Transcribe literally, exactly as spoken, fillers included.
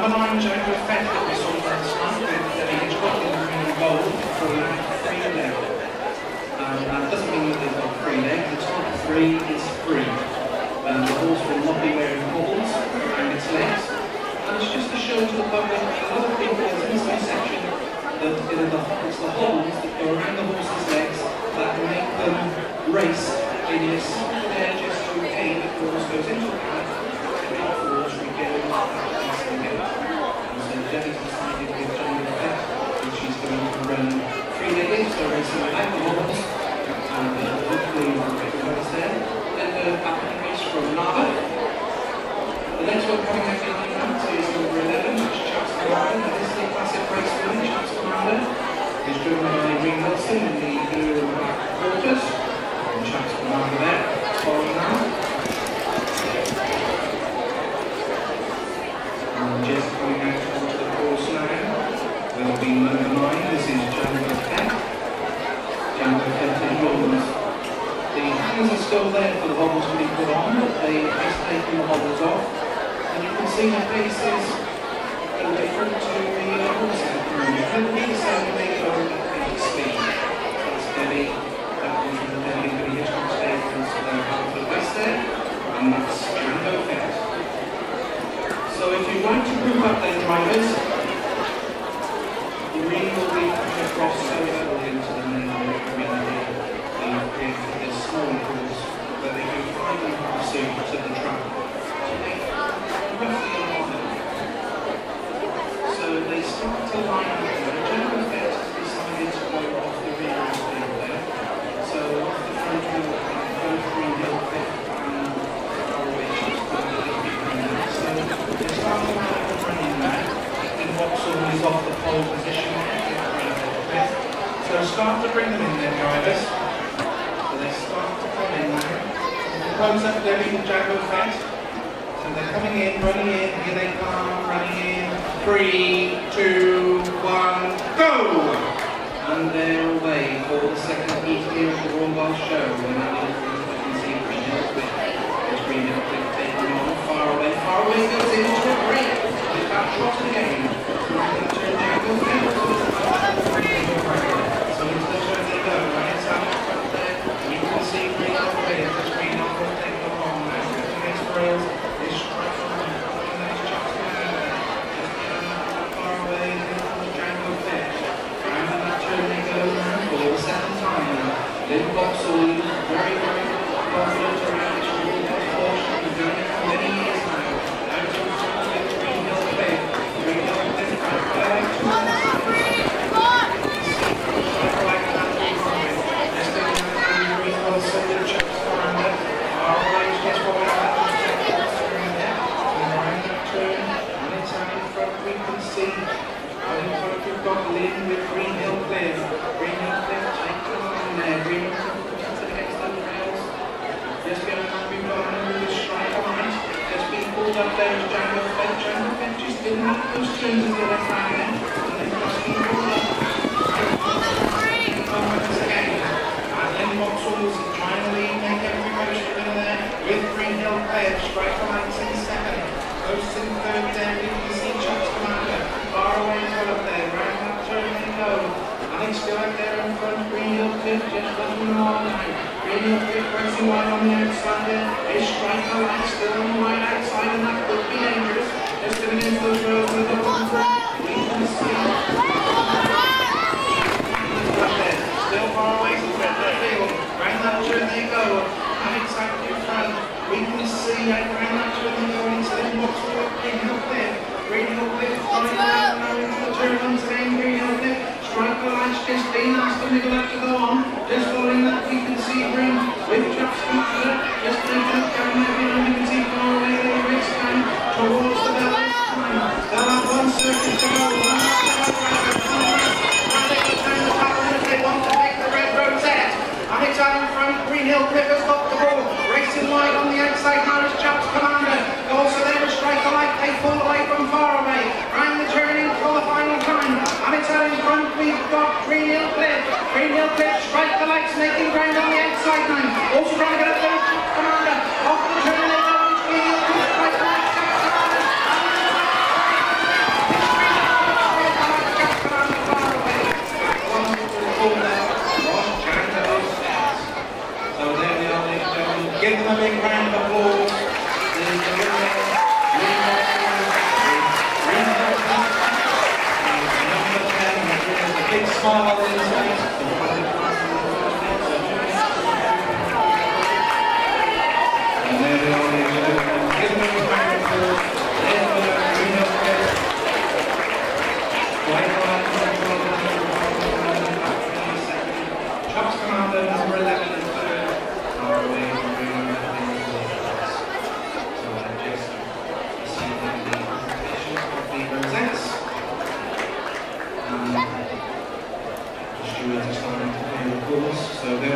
number nine, Jango Fett, that we saw last night, with Debbie Hitchcock in green and gold for a free leg. Um, that doesn't mean that they've got a free leg, the top three is free. Um, the horse will not be wearing cobbles around its legs. And it's just to show to the public, a lot of people, there's a misconception that you know, the, it's the hobbles that go around the horse's legs that make them race in this there just to aid that the horse goes into a paddock and afterwards we get it up and get it. And so Debbie's decided with Jango Fett that she's going to run three legged, so racing without the hobbles, and uh, hopefully we'll get the race there. Then the back of the race from Nada. The next one coming out behind that is number eleven, which is Chaps Commander. That is the classic race winner, Chaps Commander. Is driven by Green Wilson in the blue and black quarters. And Chaps Commander there, following that. And just coming out onto the course now will be number nine. This is Jango Fett. Jango Fett is Rollins. The hangers are still there for the hobbles to be put on, but they have taken the hobbles off. And you can see the faces are different to the horse at the moment. It will be the same when they go at speed. That's Debbie, that comes from the Debbie and Debbie Hitchcock stables for the for the best there, and that's Jango Fett. So if you want to group up their drivers, you really will be coming across so well into the main arena here. With this small course where they go five and a half suit to the track. So they roughly a mile. So they start to line up there. Jango Fett has decided to go off the rear of the field there. So off the front wheel, both Green Hill Fett and Faraway Chaps Commander behind that. So they start to line up running now. And Vauxhall is off the pole position there. So start to bring them in there, drivers. They start to come in now. Close up Debbie and Jango Fett. So they're coming in, running in, here they come, running in. Three, two, one, go! And they're away for the second heat here at the Royal Welsh Show. And now you can see Green Hill Fett. There's Green Hill Fett taking on far away. Far away goes into a break. They've got trotted again. So we're going to turn Jango Fett to the so into the turn they go. Right inside the front there. You can see Green Hill Fett. There's Green Hill Fett taking along now. Against the rails. It's striking on. And there's Chaps Commander. Just getting that far away. There's Jango Fett. Round in that turn they go now for the second time now. Lynn Vauxhall very, very confident around this Royal Welsh horse. He's been doing it for many years now. Out to with Green Hill Fett. Green Hill Fett back by like two minutes. Lynn with Green Hill Cliff. Green Hill Cliff take them on there. Green Hill Cliff protected against the rails. Just going to be behind with the striker right. Just being pulled up there is Jango Fett. Jango Fett just didn't have those turns as the left hand then. And then just being pulled up. Once again. And Lynn Vauxhall was trying to lead, make every motion in there with Green Hill Cliff. Striker lights in second. Close in third there. You can see Chaps Commander. Far away as well up there. Round that turn they go. And it's still out there in front. Green Hill Cliff just doesn't know all now. Green Hill Cliff racing wide on the outside there. Is Striker Light still on the wide outside, and that could be dangerous. Just getting into those rails with the bottom front. We can see. Still far away from the field. Round that turn they go. And it's out in front. We can see out round that turn they go. And it's Lynn Vauxhall with Green Hill Cliff. Green Hill Cliff coming down now into the turn once again. Green Hill Cliff. Striker Light's just been asked the middle up to go on. Just following that we can see Green with Chaps Commander. Just taking up down there behind. You can see far away there race time towards the bell this time. They'll have one circuit to go. One circuit to go. And they can turn the pattern if they want to take the red rosette. And it's out in front. Green Hill Cliff has got the ball. Racing wide on the outside now is Chaps Commander. Also there is Striker Light. They pull away from far away. Round the turning for the final time. And it's out in front. We've got Green Hill Cliff. Green Hill Cliff. Striker Light's making ground on the outside now. Also trying to get up there is Chaps Commander. Off the turn they go. Green Hill Cliff. Striker Light. Chaps Commander. them a big round of applause. The number ten, there's a big smile on his face. And there they are, ladies and gentlemen. Give them a big round of applause. There's the green healthcare. Chuck's Commander, number eleven and third, are away from bringing that thing to the class. So I just see the presentations of the rosettes. Um, the stewards are starting to clear the course, so they'll